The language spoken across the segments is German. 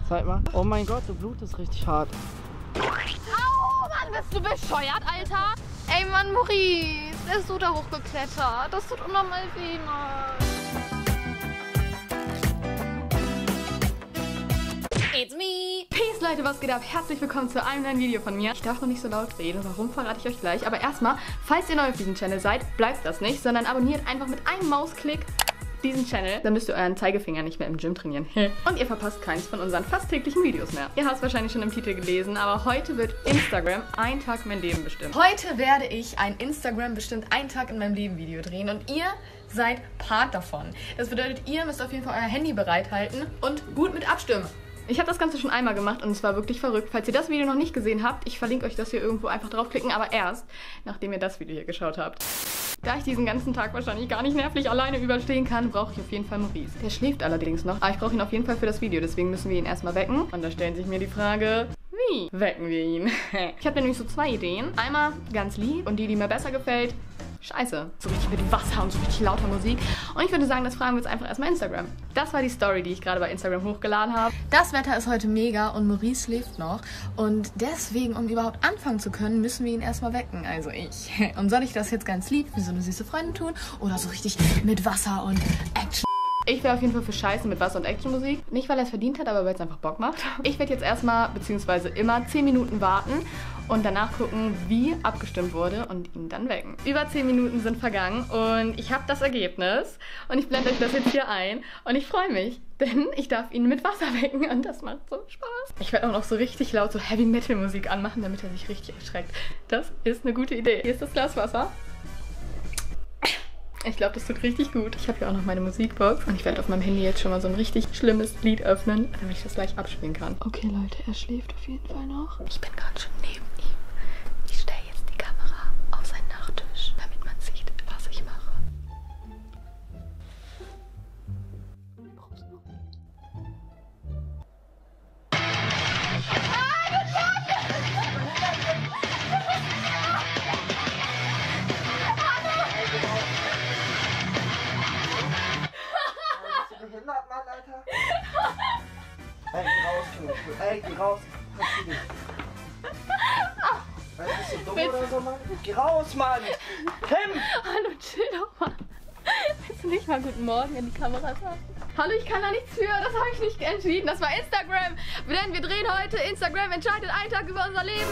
Zeig mal. Oh mein Gott, du blutest richtig hart. Au, Mann, bist du bescheuert, Alter? Ey, Mann, Maurice, der ist so da hochgeklettert. Das tut unnormal weh, Mann. It's me! Peace, Leute, was geht ab? Herzlich willkommen zu einem neuen Video von mir. Ich darf noch nicht so laut reden, warum verrate ich euch gleich. Aber erstmal, falls ihr neu auf diesem Channel seid, bleibt das nicht, sondern abonniert einfach mit einem Mausklick diesen Channel. Dann müsst ihr euren Zeigefinger nicht mehr im Gym trainieren. Und ihr verpasst keins von unseren fast täglichen Videos mehr. Ihr habt es wahrscheinlich schon im Titel gelesen, aber heute wird Instagram ein Tag mein Leben bestimmen. Heute werde ich ein Instagram bestimmt ein Tag in meinem Leben Video drehen und ihr seid Part davon. Das bedeutet, ihr müsst auf jeden Fall euer Handy bereithalten und gut mit abstimmen. Ich habe das Ganze schon einmal gemacht und es war wirklich verrückt. Falls ihr das Video noch nicht gesehen habt, ich verlinke euch das hier irgendwo, einfach draufklicken, aber erst, nachdem ihr das Video hier geschaut habt. Da ich diesen ganzen Tag wahrscheinlich gar nicht nervlich alleine überstehen kann, brauche ich auf jeden Fall Maurice. Der schläft allerdings noch, aber ich brauche ihn auf jeden Fall für das Video, deswegen müssen wir ihn erstmal wecken. Und da stellt sich mir die Frage, wie wecken wir ihn? Ich habe nämlich so zwei Ideen. Einmal ganz lieb und die mir besser gefällt, scheiße. So richtig mit Wasser und so richtig lauter Musik. Und ich würde sagen, das fragen wir jetzt einfach erstmal Instagram. Das war die Story, die ich gerade bei Instagram hochgeladen habe. Das Wetter ist heute mega und Maurice schläft noch. Und deswegen, um überhaupt anfangen zu können, müssen wir ihn erstmal wecken. Also ich. Und soll ich das jetzt ganz lieb wie so eine süße Freundin tun? Oder so richtig mit Wasser und Action? Ich wäre auf jeden Fall für Scheiße mit Wasser- und Actionmusik. Nicht, weil er es verdient hat, aber weil es einfach Bock macht. Ich werde jetzt erstmal, beziehungsweise immer 10 Minuten warten und danach gucken, wie abgestimmt wurde und ihn dann wecken. Über 10 Minuten sind vergangen und ich habe das Ergebnis und ich blende euch das jetzt hier ein und ich freue mich, denn ich darf ihn mit Wasser wecken und das macht so Spaß. Ich werde auch noch so richtig laut so Heavy-Metal-Musik anmachen, damit er sich richtig erschreckt. Das ist eine gute Idee. Hier ist das Glas Wasser. Ich glaube, das tut richtig gut. Ich habe hier auch noch meine Musikbox und ich werde auf meinem Handy jetzt schon mal so ein richtig schlimmes Lied öffnen, damit ich das gleich abspielen kann. Okay, Leute, er schläft auf jeden Fall noch. Ich bin gerade schon neben ihm. Ich stelle jetzt die Kamera auf seinen Nachttisch, damit man sieht, was ich mache. Mann, Alter. Ey, geh raus, Junge. Ey, geh raus. Hast du dich? Bist du dumm oder so, Mann? Geh raus, Mann. Tim! Hallo, chill doch mal. Willst du nicht mal guten Morgen in die Kamera sagen? Hallo, ich kann da nichts für. Das habe ich nicht entschieden. Das war Instagram. Denn wir drehen heute Instagram entscheidet einen Tag über unser Leben.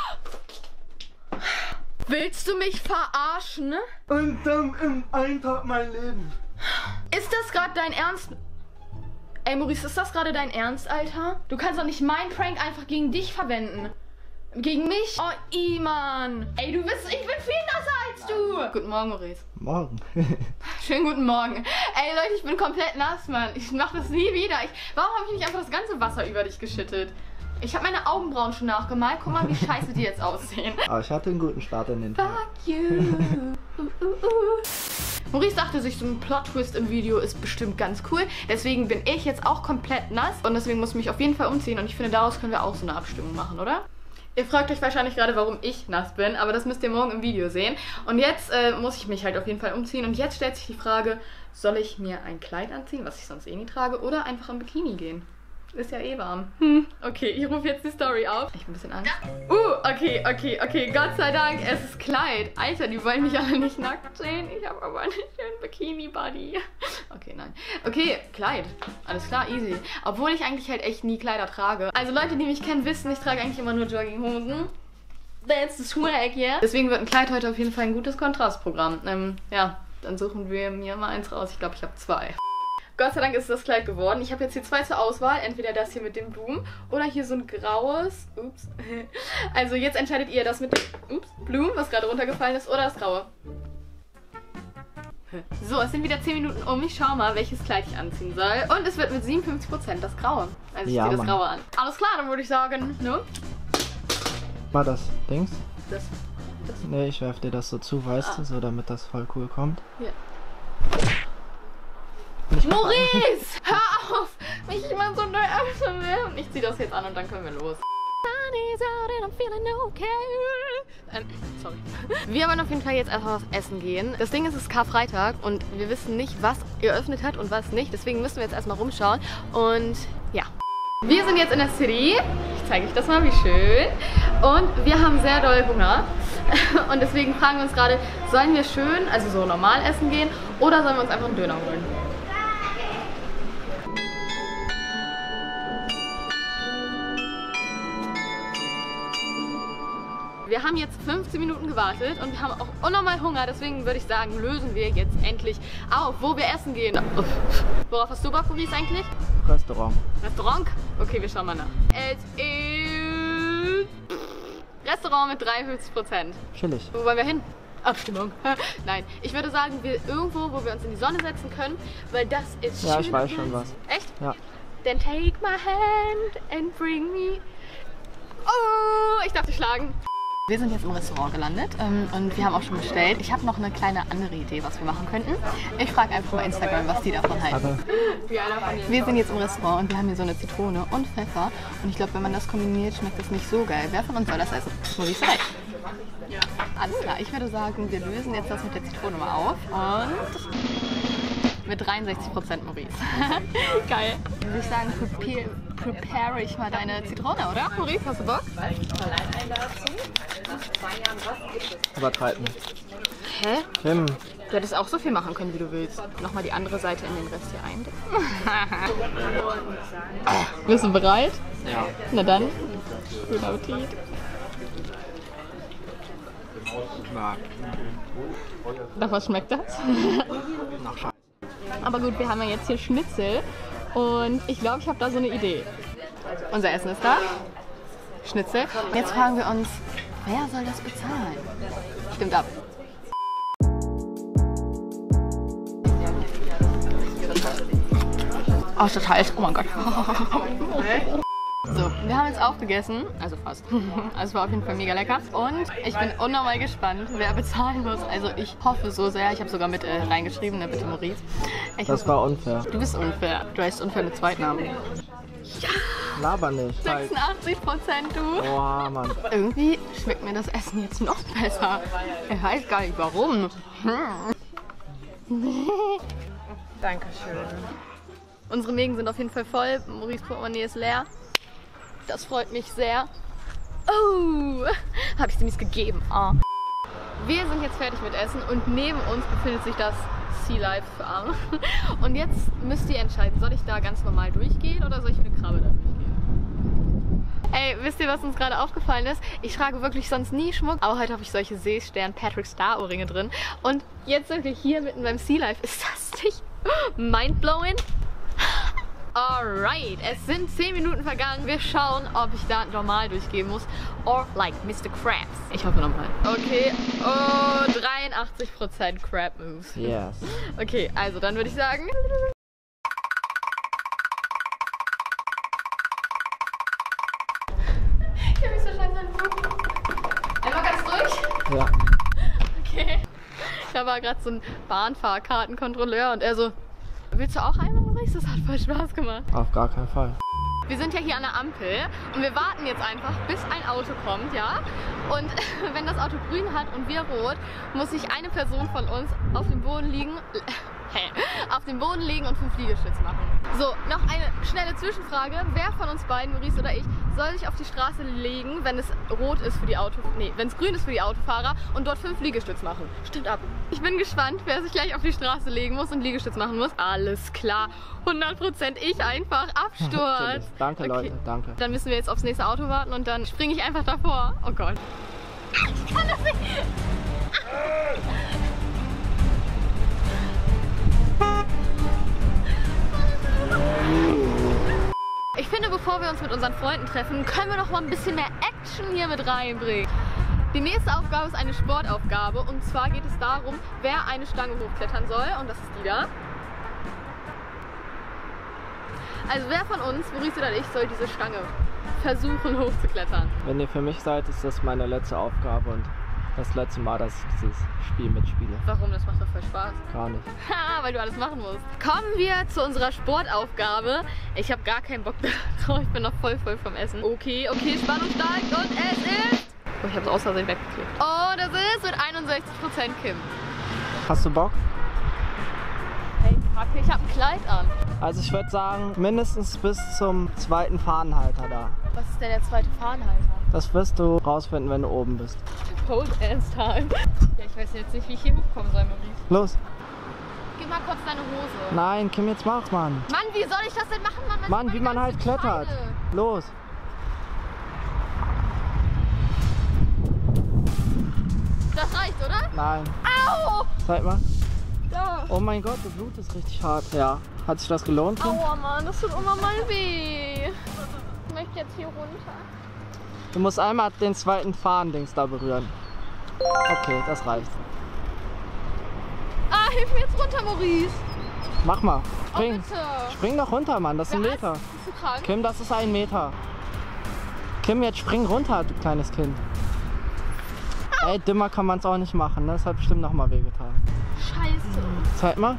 Willst du mich verarschen? Und dann in einem Tag mein Leben. Ist das gerade dein Ernst? Ey, Maurice, ist das gerade dein Ernst, Alter? Du kannst doch nicht meinen Prank einfach gegen dich verwenden. Gegen mich? Oh, Iman. Ey, ich bin viel nasser als du. Guten Morgen, Maurice. Morgen. Schönen guten Morgen. Ey, Leute, ich bin komplett nass, Mann. Ich mach das nie wieder. Warum habe ich nicht einfach das ganze Wasser über dich geschüttet? Ich habe meine Augenbrauen schon nachgemalt. Guck mal, wie scheiße die jetzt aussehen. Aber ich hatte einen guten Start in den Tag. Fuck you. Maurice dachte sich, so ein Plot-Twist im Video ist bestimmt ganz cool. Deswegen bin ich jetzt auch komplett nass. Und deswegen muss ich mich auf jeden Fall umziehen. Und ich finde, daraus können wir auch so eine Abstimmung machen, oder? Ihr fragt euch wahrscheinlich gerade, warum ich nass bin. Aber das müsst ihr morgen im Video sehen. Und jetzt muss ich mich halt auf jeden Fall umziehen. Und jetzt stellt sich die Frage, soll ich mir ein Kleid anziehen, was ich sonst eh nie trage, oder einfach im Bikini gehen? Ist ja eh warm. Okay, ich rufe jetzt die Story auf. Ich bin ein bisschen Angst. Okay. Gott sei Dank, es ist Kleid. Alter, die wollen mich alle nicht nackt sehen. Ich habe aber einen schönen Bikini-Body. Okay, nein. Okay, Kleid. Alles klar, easy. Obwohl ich eigentlich halt echt nie Kleider trage. Also Leute, die mich kennen, wissen, ich trage eigentlich immer nur Jogginghosen. That's the swag, yeah. Deswegen wird ein Kleid heute auf jeden Fall ein gutes Kontrastprogramm. Ja, dann suchen wir mir mal eins raus. Ich glaube, ich habe zwei. Gott sei Dank ist das Kleid geworden. Ich habe jetzt hier zwei zur Auswahl. Entweder das hier mit den Blumen oder hier so ein graues. Ups. Also jetzt entscheidet ihr das mit den Blumen, was gerade runtergefallen ist, oder das graue. So, es sind wieder 10 Minuten um. Ich schau mal, welches Kleid ich anziehen soll. Und es wird mit 57% das graue. Also ich ziehe das graue an. Alles klar, dann würde ich sagen, ne? Mal das Dings. Das. Nee, ich werf dir das so zu, weißt du, so damit das voll cool kommt. Ja. Maurice! Hör auf! Mich immer so neu öffnen. Ich zieh das jetzt an und dann können wir los. Sorry. Wir wollen auf jeden Fall jetzt erstmal was essen gehen. Das Ding ist, es ist Karfreitag und wir wissen nicht, was geöffnet hat und was nicht. Deswegen müssen wir jetzt erstmal rumschauen. Und ja. Wir sind jetzt in der City. Ich zeige euch das mal, wie schön. Und wir haben sehr doll Hunger. Und deswegen fragen wir uns gerade, sollen wir schön, also so normal essen gehen oder sollen wir uns einfach einen Döner holen? Wir haben jetzt 15 Minuten gewartet und wir haben auch unnormal Hunger, deswegen würde ich sagen, lösen wir jetzt endlich auf, wo wir essen gehen. Worauf hast du Bock, Maurice, eigentlich? Restaurant. Restaurant? Okay, wir schauen mal nach. Es ist Restaurant mit 53%. Chillig. Wo wollen wir hin? Abstimmung. Nein, ich würde sagen, wir irgendwo, wo wir uns in die Sonne setzen können, weil das ist schön. Ja, ich weiß schon was. Echt? Ja. Then take my hand and bring me... Oh, ich darf dich schlagen. Wir sind jetzt im Restaurant gelandet und wir haben auch schon bestellt. Ich habe noch eine kleine andere Idee, was wir machen könnten. Ich frage einfach bei Instagram, was die davon halten. Wir sind jetzt im Restaurant und wir haben hier so eine Zitrone und Pfeffer. Und ich glaube, wenn man das kombiniert, schmeckt das nicht so geil. Wer von uns soll das essen? Maurice recht. Ja. Alles klar, ich würde sagen, wir lösen jetzt das mit der Zitrone mal auf. Und mit 63% Maurice. Geil. Würde ich sagen, prepare ich mal deine Zitrone, oder? Maurice, hast du Bock? Übertreib nicht. Hä? Tim. Du hättest auch so viel machen können, wie du willst. Nochmal die andere Seite in den Rest hier eindecken. Bist du bereit? Ja. Na dann, guten Appetit. Nach was schmeckt das? Nach Scheiße. Aber gut, wir haben ja jetzt hier Schnitzel und ich glaube, ich habe da so eine Idee. Unser Essen ist da. Schnitzel. Jetzt fragen wir uns, wer soll das bezahlen? Stimmt ab. Oh, ist total. Oh mein Gott. So, wir haben jetzt aufgegessen, also fast. Also es war auf jeden Fall mega lecker. Und ich bin unnormal gespannt, wer bezahlen muss. Also ich hoffe so sehr, ich habe sogar mit reingeschrieben, ne, bitte Maurice. Das war unfair. Du bist unfair. Du heißt unfair mit Zweitnamen. Ja! Laber nicht. 86%, du. Oha, Mann. Irgendwie schmeckt mir das Essen jetzt noch besser. Ich weiß gar nicht warum. Dankeschön. Unsere Mägen sind auf jeden Fall voll. Maurice Portemonnaie ist leer. Das freut mich sehr. Oh, habe ich ziemlich gegeben. Oh. Wir sind jetzt fertig mit Essen und neben uns befindet sich das Sea Life Farm. Und jetzt müsst ihr entscheiden, soll ich da ganz normal durchgehen oder soll ich mit der Krabbe da durchgehen? Ey, wisst ihr, was uns gerade aufgefallen ist? Ich trage wirklich sonst nie Schmuck, aber heute habe ich solche Seestern Patrick Star Ohrringe drin. Und jetzt wirklich hier mitten beim Sea Life, ist das nicht mindblowing? Alright, es sind 10 Minuten vergangen. Wir schauen, ob ich da normal durchgehen muss. Or like Mr. Krabs. Ich hoffe normal. Okay, oh, 83% Crab Moves. Yes. Okay, also dann würde ich sagen... Ich hab mich so scheiße angeguckt. Einmal ganz durch? Ja. Okay. Da war gerade so ein Bahnfahrkartenkontrolleur und er so... Willst du auch einmal, Maurice? Das hat voll Spaß gemacht. Auf gar keinen Fall. Wir sind ja hier an der Ampel und wir warten jetzt einfach, bis ein Auto kommt, ja? Und wenn das Auto grün hat und wir rot, muss sich eine Person von uns auf dem Boden liegen, und 5 Liegestütze machen. So, noch eine schnelle Zwischenfrage. Wer von uns beiden, Maurice oder ich, soll sich auf die Straße legen, wenn es rot ist für die wenn es grün ist für die Autofahrer und dort 5 Liegestütze machen? Stimmt ab. Ich bin gespannt, wer sich gleich auf die Straße legen muss und Liegestütze machen muss. Alles klar. 100% ich einfach. Absturz. Danke, okay. Leute, danke. Dann müssen wir jetzt aufs nächste Auto warten und dann springe ich einfach davor. Oh Gott. Ich kann das nicht. Ich finde, bevor wir uns mit unseren Freunden treffen, können wir noch mal ein bisschen mehr Action hier mit reinbringen. Die nächste Aufgabe ist eine Sportaufgabe und zwar geht es darum, wer eine Stange hochklettern soll und das ist die da. Also wer von uns, Maurice oder ich, soll diese Stange versuchen hochzuklettern? Wenn ihr für mich seid, ist das meine letzte Aufgabe und das letzte Mal, dass ich dieses Spiel mitspiele. Warum? Das macht doch voll Spaß. Gar nicht. Ha, weil du alles machen musst. Kommen wir zu unserer Sportaufgabe. Ich habe gar keinen Bock drauf. Ich bin noch voll vom Essen. Okay, Spannung steigt und es ist... Oh, ich habe es aus Versehen weggeklickt. Oh, das ist mit 61% Kim. Hast du Bock? Hey. Okay, ich habe ein Kleid an. Also ich würde sagen, mindestens bis zum zweiten Fahnenhalter da. Was ist denn der zweite Fahnenhalter? Das wirst du rausfinden, wenn du oben bist. Pole Dance Time. Ja, ich weiß jetzt nicht, wie ich hier hochkommen soll, Maurice. Los. Gib mal kurz deine Hose. Nein, Kim, jetzt mach, Mann. Mann, wie soll ich das denn machen, Mann? Mann, wie man halt klettert. Los. Das reicht, oder? Nein. Au! Zeig mal. Da. Oh mein Gott, das Blut ist richtig hart. Ja. Hat sich das gelohnt, Kim? Aua, Mann, das tut immer mal weh. Ich möchte jetzt hier runter. Du musst einmal den zweiten Fahnendings da berühren. Okay, das reicht. Ah, hilf mir jetzt runter, Maurice. Mach mal. Oh, Spring. bitte. Spring doch runter, Mann. Das ist ein Meter. Bist du krank? Kim, das ist 1 Meter. Kim, jetzt spring runter, du kleines Kind. Ey, dümmer kann man es auch nicht machen, ne? Das hat bestimmt nochmal wehgetan. Scheiße. Zeig mal.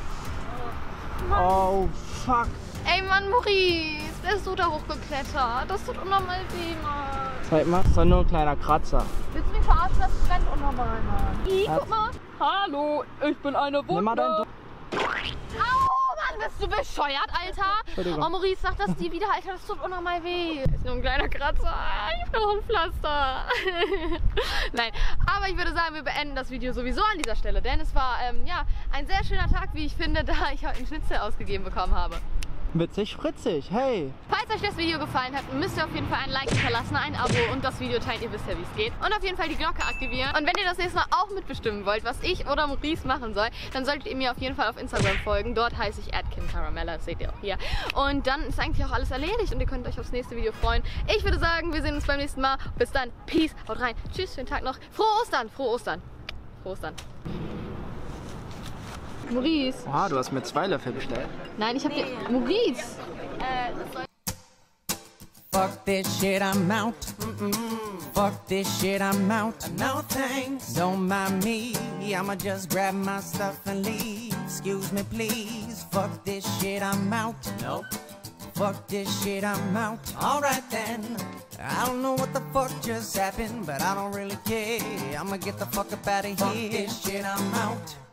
Oh, fuck. Ey, Mann, Maurice, der ist so da hochgeklettert. Das tut unnormal weh, Mann. Zeig mal. Das ist doch nur ein kleiner Kratzer. Willst du mich verarschen? Das brennt unnormal, Mann. Guck mal. Hallo, ich bin eine Wunde. Nimm mal dein Au, Mann, bist du bescheuert, Alter? Entschuldigung. Oh, Maurice, sag das dir wieder, Alter, das tut unnormal weh. Das ist nur ein kleiner Kratzer. Ich brauche ein Pflaster. Nein, aber ich würde sagen, wir beenden das Video sowieso an dieser Stelle, denn es war, ja, ein sehr schöner Tag, wie ich finde, da ich heute einen Schnitzel ausgegeben bekommen habe. Witzig, spritzig, hey. Falls euch das Video gefallen hat, müsst ihr auf jeden Fall ein Like hinterlassen, ein Abo und das Video teilen, ihr wisst ja, wie es geht. Und auf jeden Fall die Glocke aktivieren. Und wenn ihr das nächste Mal auch mitbestimmen wollt, was ich oder Maurice machen soll, dann solltet ihr mir auf jeden Fall auf Instagram folgen. Dort heiße ich @KimCaramella, das seht ihr auch hier. Und dann ist eigentlich auch alles erledigt und ihr könnt euch aufs nächste Video freuen. Ich würde sagen, wir sehen uns beim nächsten Mal. Bis dann, Peace, haut rein. Tschüss, schönen Tag noch. Frohe Ostern, frohe Ostern. Frohe Ostern. Maurice. Oha, du hast mir 2 Löffel bestellt. Nein, ich hab dir... Maurice. Fuck this shit, I'm out. Fuck this shit, I'm out. No thanks, don't mind me. I'ma just grab my stuff and leave. Excuse me, please. Fuck this shit, I'm out. Nope. Fuck this shit, I'm out. Alright then. I don't know what the fuck just happened, but I don't really care. I'ma get the fuck up out of here. Fuck this shit, I'm out.